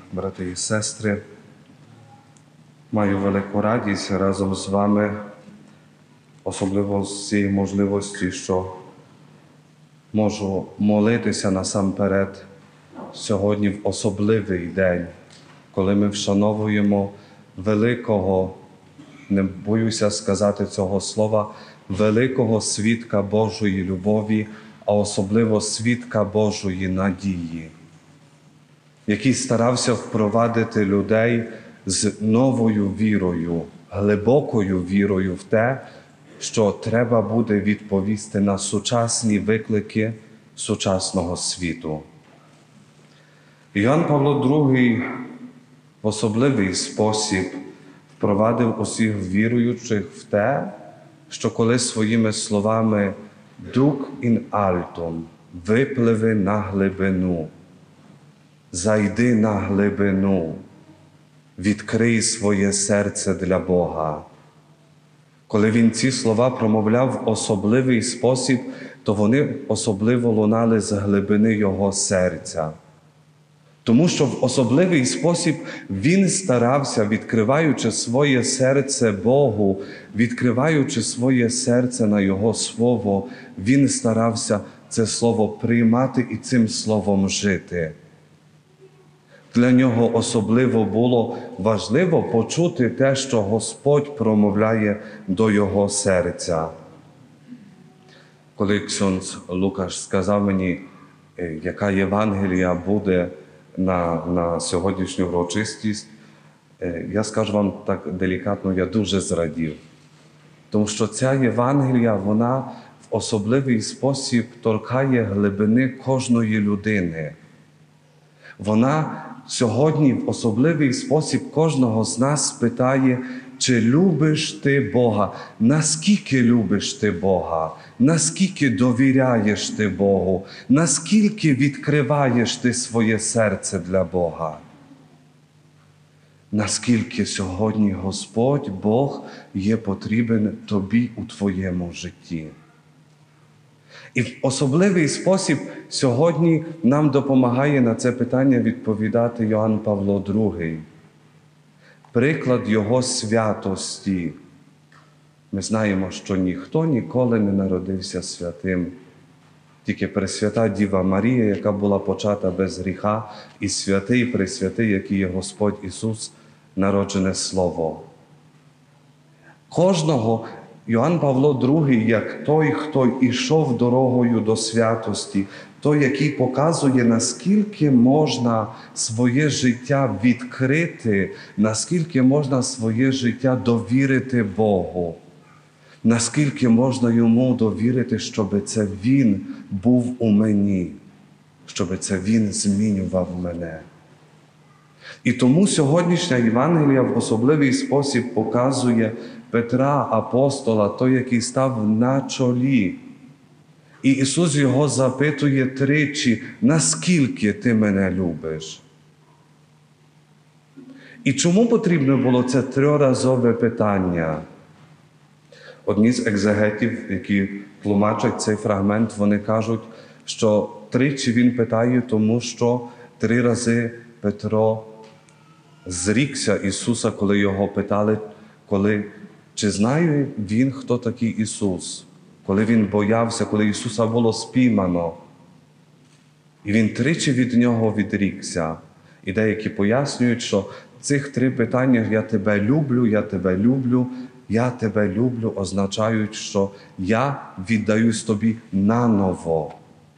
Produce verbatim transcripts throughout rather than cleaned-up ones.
брати і сестри, маю велику радість разом з вами, особливо з цієї можливості, що можу молитися насамперед сьогодні в особливий день, коли ми вшановуємо великого, не боюся сказати цього слова, великого свідка Божої любові, а особливо свідка Божої надії, який старався впровадити людей з новою вірою, глибокою вірою в те, що треба буде відповісти на сучасні виклики сучасного світу. Іоанн Павло другий в особливий спосіб впровадив усіх віруючих в те, що коли своїми словами «дук ін альтом» – «випливи на глибину», «зайди на глибину», «відкрий своє серце для Бога». Коли він ці слова промовляв в особливий спосіб, то вони особливо лунали з глибини його серця. Тому що в особливий спосіб він старався, відкриваючи своє серце Богу, відкриваючи своє серце на Його Слово, він старався це Слово приймати і цим Словом жити. Для нього особливо було важливо почути те, що Господь промовляє до його серця. Коли ксьондз Лукаш сказав мені, яка Євангелія буде на, на сьогоднішню урочистість, я скажу вам так делікатно, я дуже зрадів. Тому що ця Євангелія, вона в особливий спосіб торкає глибини кожної людини. Вона сьогодні в особливий спосіб кожного з нас питає, чи любиш ти Бога, наскільки любиш ти Бога, наскільки довіряєш ти Богу, наскільки відкриваєш ти своє серце для Бога. Наскільки сьогодні Господь, Бог, є потрібен тобі у твоєму житті. І в особливий спосіб сьогодні нам допомагає на це питання відповідати Іоанн Павло другий. Приклад його святості. Ми знаємо, що ніхто ніколи не народився святим. Тільки Пресвята Діва Марія, яка була почата без гріха, і святий, пресвятий, який є Господь Ісус, народжене Слово. Кожного Іоанн Павло другий, як той, хто йшов дорогою до святості, той, який показує, наскільки можна своє життя відкрити, наскільки можна своє життя довірити Богу, наскільки можна Йому довірити, щоб це Він був у мені, щоб це Він змінював мене. І тому сьогоднішня Євангелія в особливий спосіб показує Петра, апостола, той, який став на чолі. І Ісус його запитує тричі, наскільки ти мене любиш? І чому потрібно було це триразове питання? Одні з екзегетів, які тлумачать цей фрагмент, вони кажуть, що тричі він питає, тому що три рази Петро зрікся Ісуса, коли його питали, коли, чи знає він, хто такий Ісус? Коли він боявся, коли Ісуса було спіймано. І він тричі від нього відрікся. І деякі пояснюють, що цих три питання «Я тебе люблю, я тебе люблю, я тебе люблю» означають, що я віддаюсь тобі наново.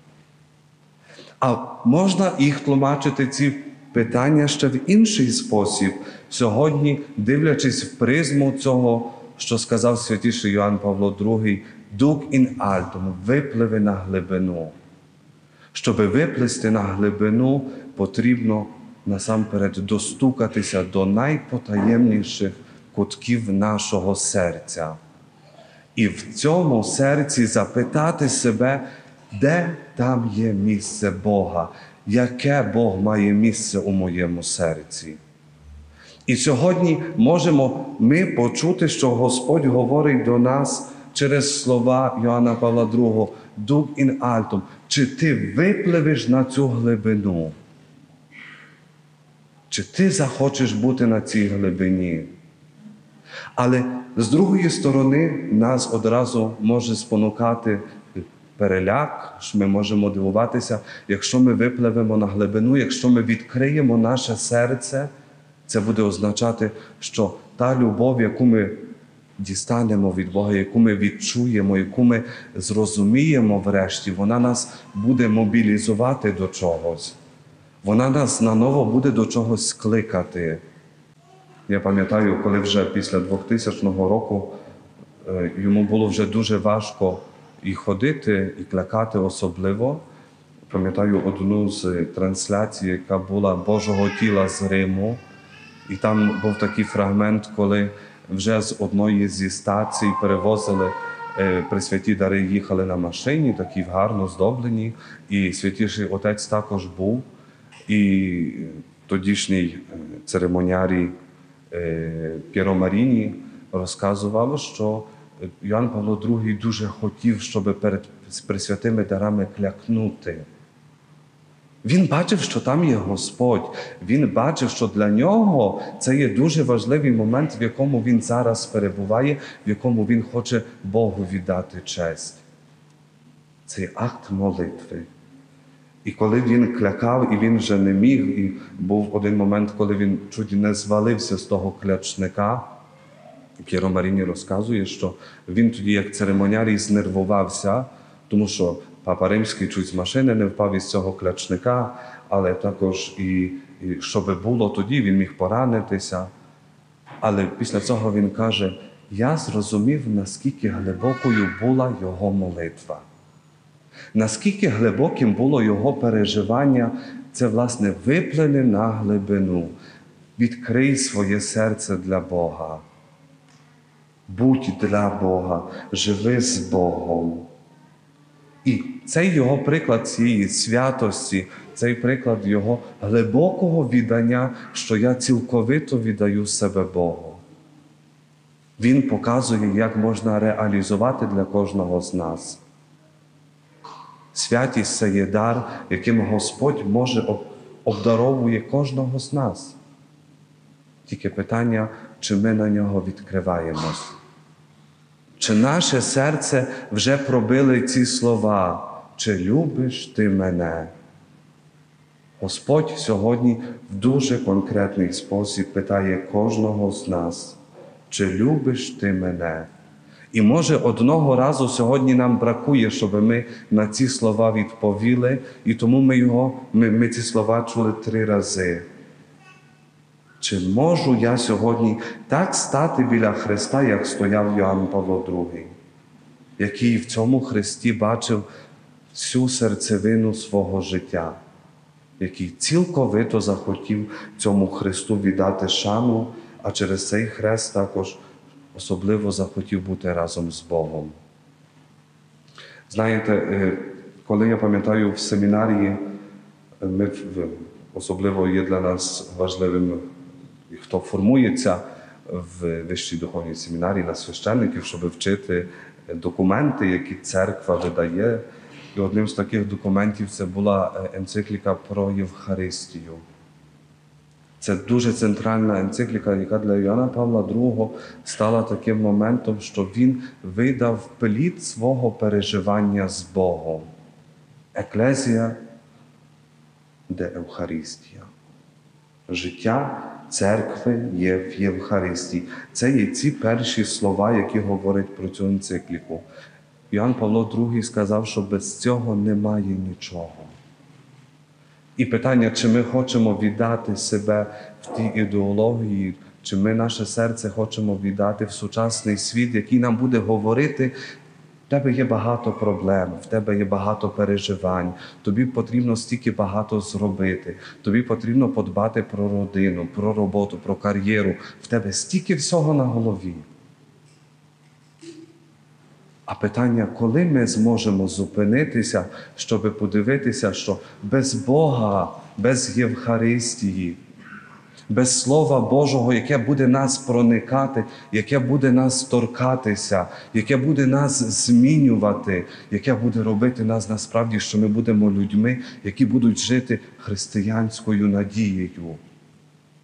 А можна їх тлумачити, ці питання, ще в інший спосіб. Сьогодні, дивлячись в призму цього, що сказав святіший Іоанн Павло другий, «Дук ін альтом» – «випливи на глибину». Щоби виплисти на глибину, потрібно насамперед достукатися до найпотаємніших кутків нашого серця. І в цьому серці запитати себе, де там є місце Бога, яке Бог має місце у моєму серці. І сьогодні можемо ми почути, що Господь говорить до нас через слова Іоанна Павла другого «Дук ін альтом». Чи ти випливеш на цю глибину? Чи Чи ти захочеш бути на цій глибині? Але з другої сторони нас одразу може спонукати переляк, що ми можемо дивуватися, якщо ми випливемо на глибину, якщо ми відкриємо наше серце, це буде означати, що та любов, яку ми дістанемо від Бога, яку ми відчуємо, яку ми зрозуміємо врешті, вона нас буде мобілізувати до чогось. Вона нас наново буде до чогось скликати. Я пам'ятаю, коли вже після двохтисячного року йому було вже дуже важко і ходити, і клякати особливо. Пам'ятаю одну з трансляцій, яка була Божого тіла з Риму. І там був такий фрагмент, коли вже з одної зі стацій перевозили пресвяті дари, їхали на машині, такі гарно здоблені. І Святіший Отець також був. І тодішній церемонярій П'єро Маріні розказував, що Йоанн Павло другий дуже хотів, щоб перед пресвятими дарами клякнути. Він бачив, що там є Господь. Він бачив, що для нього це є дуже важливий момент, в якому він зараз перебуває, в якому він хоче Богу віддати честь. Це є акт молитви. І коли він клякав, і він вже не міг, і був один момент, коли він чуть не звалився з того клячника, П'єро Маріні розказує, що він тоді, як церемонярій, знервувався, тому що Папа Римський чуть з машини не впав із цього клячника, але також і, і що би було тоді, він міг поранитися. Але після цього він каже, я зрозумів, наскільки глибокою була його молитва. Наскільки глибоким було його переживання, це, власне, виплини на глибину. Відкрий своє серце для Бога. Будь для Бога, живи з Богом. І цей його приклад цієї святості, цей приклад його глибокого віддання, що я цілковито віддаю себе Богу. Він показує, як можна реалізувати для кожного з нас. Святість – це є дар, яким Господь може обдаровує кожного з нас. Тільки питання, чи ми на нього відкриваємось. Чи наше серце вже пробили ці слова, чи любиш ти мене? Господь сьогодні в дуже конкретний спосіб питає кожного з нас, чи любиш ти мене? І може одного разу сьогодні нам бракує, щоб ми на ці слова відповіли, і тому ми, його, ми, ми ці слова чули три рази. Чи можу я сьогодні так стати біля Христа, як стояв Йоанн Павло другий, який в цьому Христі бачив всю серцевину свого життя, який цілковито захотів цьому Христу віддати шану, а через цей хрест також особливо захотів бути разом з Богом. Знаєте, коли я пам'ятаю в семінарії, ми, особливо є для нас важливим, хто формується в Вищій духовній семінарії на священників, щоб вчити документи, які церква видає. І одним з таких документів це була енцикліка про Євхаристію. Це дуже центральна енцикліка, яка для Йоанна Павла другого стала таким моментом, що він видав плід свого переживання з Богом. Еклезія де Евхаристія. Життя церкви є в Євхаристії. Це є ці перші слова, які говорять про цю енцикліку. Йоанн Павло другий сказав, що без цього немає нічого. І питання, чи ми хочемо віддати себе в тій ідеології, чи ми наше серце хочемо віддати в сучасний світ, який нам буде говорити, в тебе є багато проблем, в тебе є багато переживань, тобі потрібно стільки багато зробити, тобі потрібно подбати про родину, про роботу, про кар'єру, в тебе стільки всього на голові. А питання, коли ми зможемо зупинитися, щоб подивитися, що без Бога, без Євхаристії, без Слова Божого, яке буде нас проникати, яке буде нас торкатися, яке буде нас змінювати, яке буде робити нас насправді, що ми будемо людьми, які будуть жити християнською надією.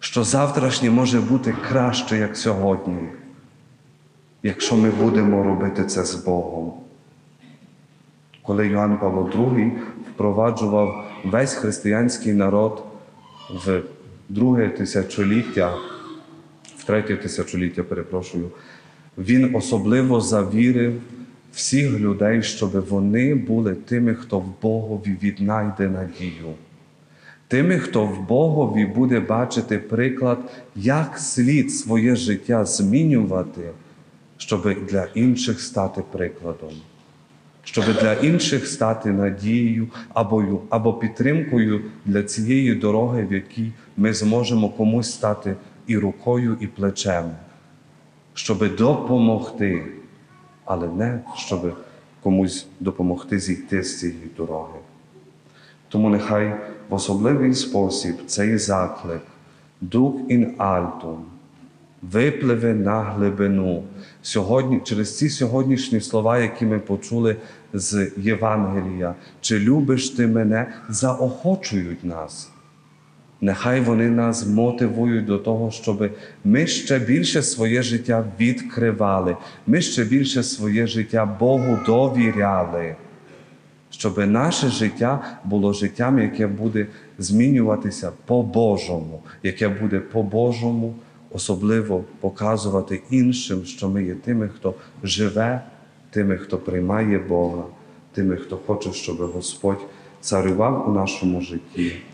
що завтрашнє може бути краще, як сьогодні, якщо ми будемо робити це з Богом. Коли Йоанн Павло другий впроваджував весь християнський народ в друге тисячоліття, в третє тисячоліття, перепрошую, він особливо завірив всіх людей, щоб вони були тими, хто в Богові віднайде надію. Тими, хто в Богові буде бачити приклад, як слід своє життя змінювати, щоб для інших стати прикладом. Щоб для інших стати надією або, або підтримкою для цієї дороги, в якій ми зможемо комусь стати і рукою, і плечем. Щоб допомогти, але не щоб комусь допомогти зійти з цієї дороги. Тому нехай в особливий спосіб цей заклик «Дух ін альтум» випливе на глибину сьогодні, через ці сьогоднішні слова, які ми почули з Євангелія. Чи любиш ти мене? Заохочують нас. Нехай вони нас мотивують до того, щоб ми ще більше своє життя відкривали, ми ще більше своє життя Богу довіряли. Щоб наше життя було життям, яке буде змінюватися по-божому, яке буде по-божому особливо показувати іншим, що ми є тими, хто живе, тими, хто приймає Бога, тими, хто хоче, щоб Господь царював у нашому житті.